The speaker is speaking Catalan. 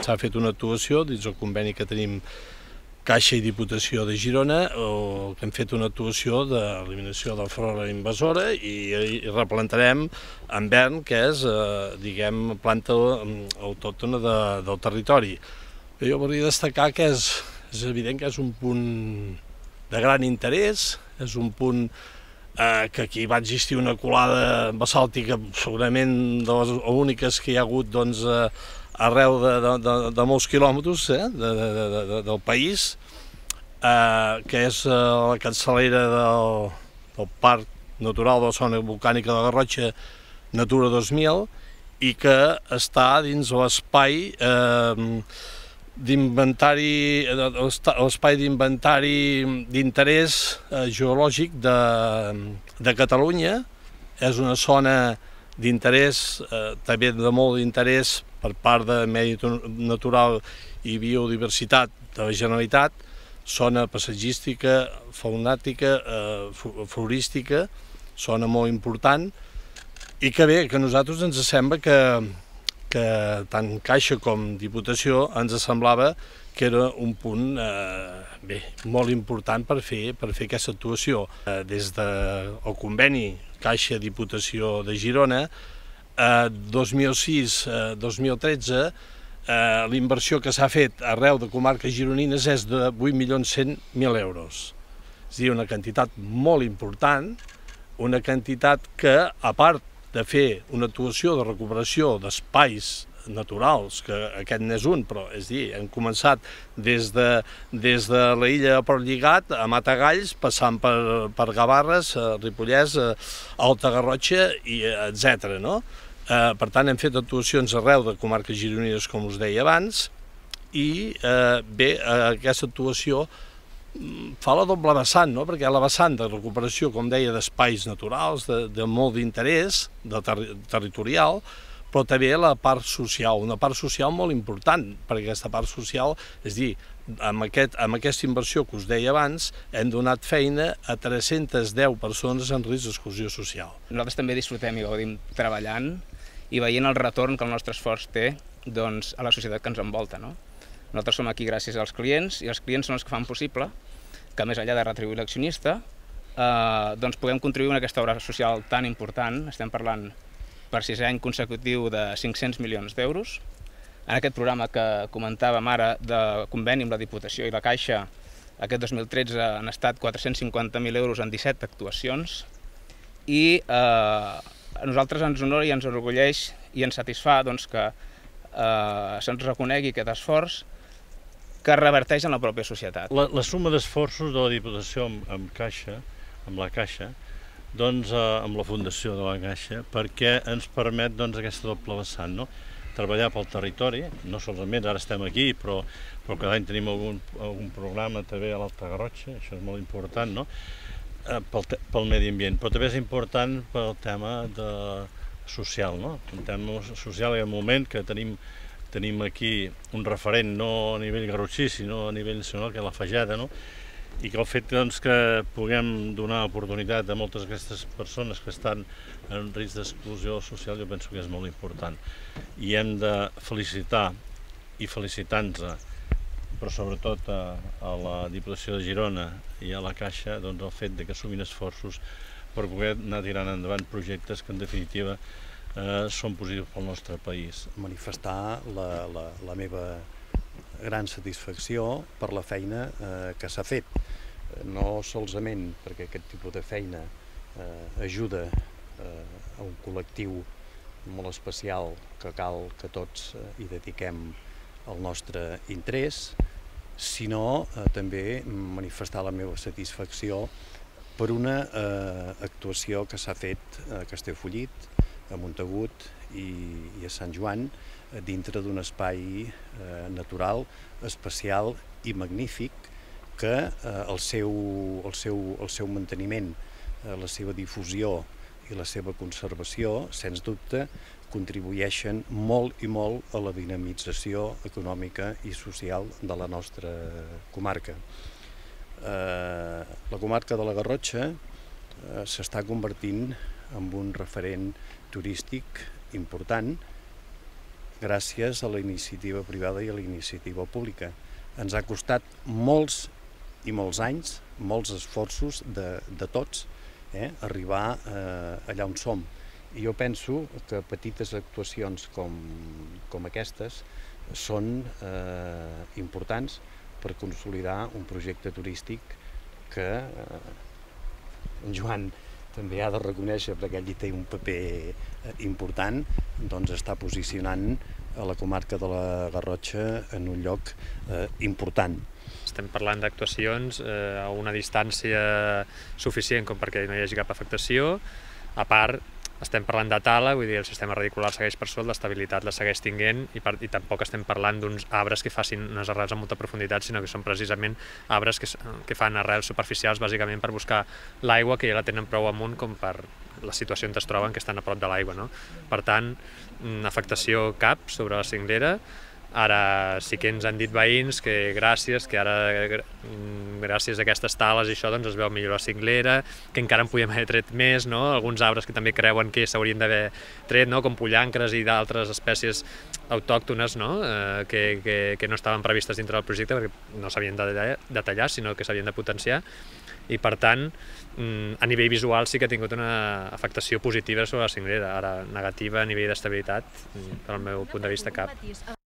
S'ha fet una actuació dins el conveni que tenim Caixa i Diputació de Girona, que hem fet una actuació d'eliminació de flora invasora i replantarem en vern, que és, diguem, planta autòctona del territori. Jo volia destacar que és evident que és un punt de gran interès, és un punt que aquí va existir una colada basàltica segurament de les úniques que hi ha hagut arreu de molts quilòmetres del país, que és la capçalera del Parc Natural de la Zona Volcànica de la Garrotxa Natura 2000 i que està dins l'espai d'interès geològic de Catalunya. És una zona d'interès, també de molt d'interès per part de medi natural i biodiversitat de la Generalitat, zona paisatgística, faunàtica, florística, zona molt important, i que bé, que a nosaltres ens sembla que tant Caixa com Diputació ens semblava que era un punt molt important per fer aquesta actuació. Des del conveni Caixa-Diputació de Girona, 2006-2013, la inversió que s'ha fet arreu de comarques gironines és de 8.100.000 euros. És a dir, una quantitat molt important, una quantitat que, a part de fer una actuació de recuperació d'espais naturals, que aquest n'és un, però és dir, hem començat des de l'illa de Portlligat a Matagalls, passant per Gavarres, Ripollès, Alta Garrotxa, etc. Per tant, hem fet actuacions arreu de comarques gironines, com us deia abans, i bé, aquesta actuació fa la doble vessant, perquè la vessant de recuperació, com deia, d'espais naturals, de molt d'interès territorial, però també la part social, una part social molt important, perquè aquesta part social, és dir, amb aquesta inversió que us deia abans, hem donat feina a 310 persones en risc d'exclusió social. Nosaltres també disfrutem i gaudim treballant i veient el retorn que el nostre esforç té a la societat que ens envolta. Nosaltres som aquí gràcies als clients i els clients són els que fan possible que, més enllà de retribuir l'accionista, puguem contribuir en aquesta obra social tan important. Estem parlant per 6è any consecutiu de 500 milions d'euros. En aquest programa que comentàvem ara de conveni amb la Diputació i la Caixa, aquest 2013 han estat 450.000 euros en 17 actuacions i a nosaltres ens honora i ens orgulleix i ens satisfà que se'ns reconegui aquest esforç que reverteix en la pròpia societat. La suma d'esforços de la Diputació amb la Caixa, amb la fundació de la Caixa, perquè ens permet aquesta doble vessant, treballar pel territori, no solament ara estem aquí, però cada any tenim algun programa també a l'Alta Garrotxa, això és molt important, pel medi ambient, però també és important pel tema social, el tema social en el moment que tenim aquí un referent no a nivell garrotxí, sinó a nivell nacional, que és la Fageda, i que el fet que puguem donar oportunitat a moltes d'aquestes persones que estan en risc d'exclusió social, jo penso que és molt important. I hem de felicitar i felicitar-nos, però sobretot a la Diputació de Girona i a la Caixa, el fet que assumin esforços per poder anar tirant endavant projectes que en definitiva són positius pel nostre país. Manifestar la meva gran satisfacció per la feina que s'ha fet, no solament perquè aquest tipus de feina ajuda a un col·lectiu molt especial que cal que tots hi dediquem el nostre interès, sinó també manifestar la meva satisfacció per una actuació que s'ha fet a Castellfollit, a Montagut i a Sant Joan, dintre d'un espai natural, especial i magnífic que el seu manteniment, la seva difusió i la seva conservació, sens dubte, contribueixen molt i molt a la dinamització econòmica i social de la nostra comarca. La comarca de la Garrotxa s'està convertint en un referent turístic important gràcies a la iniciativa privada i a la iniciativa pública. Ens ha costat molts i molts anys, molts esforços de tots, arribar allà on som. I jo penso que petites actuacions com aquestes són importants per consolidar un projecte turístic que en Joan també ha de reconèixer, perquè ell hi té un paper important, doncs està posicionant a la comarca de la Garrotxa en un lloc important. Estem parlant d'actuacions a una distància suficient com perquè no hi hagi cap afectació. A part, estem parlant de tala, vull dir, el sistema radicular segueix per sota, l'estabilitat la segueix tinguent i tampoc estem parlant d'uns arbres que facin unes arrels amb molta profunditat, sinó que són precisament arbres que fan arrels superficials bàsicament per buscar l'aigua, que ja la tenen prou amunt com per la situació on es troben, que estan a prop de l'aigua, no? Per tant, afectació cap sobre la cinglera. Ara sí que ens han dit veïns que gràcies a aquestes tales i això doncs es veu millor la cinglera, que encara en podíem haver tret més, no? Alguns arbres que també creuen que s'haurien d'haver tret, no? Com pollancres i d'altres espècies autòctones, no? Que no estaven previstes dintre del projecte perquè no s'havien de tallar, sinó que s'havien de potenciar. I per tant, a nivell visual sí que ha tingut una afectació positiva sobre la cinglera, ara negativa a nivell d'estabilitat, del meu punt de vista cap.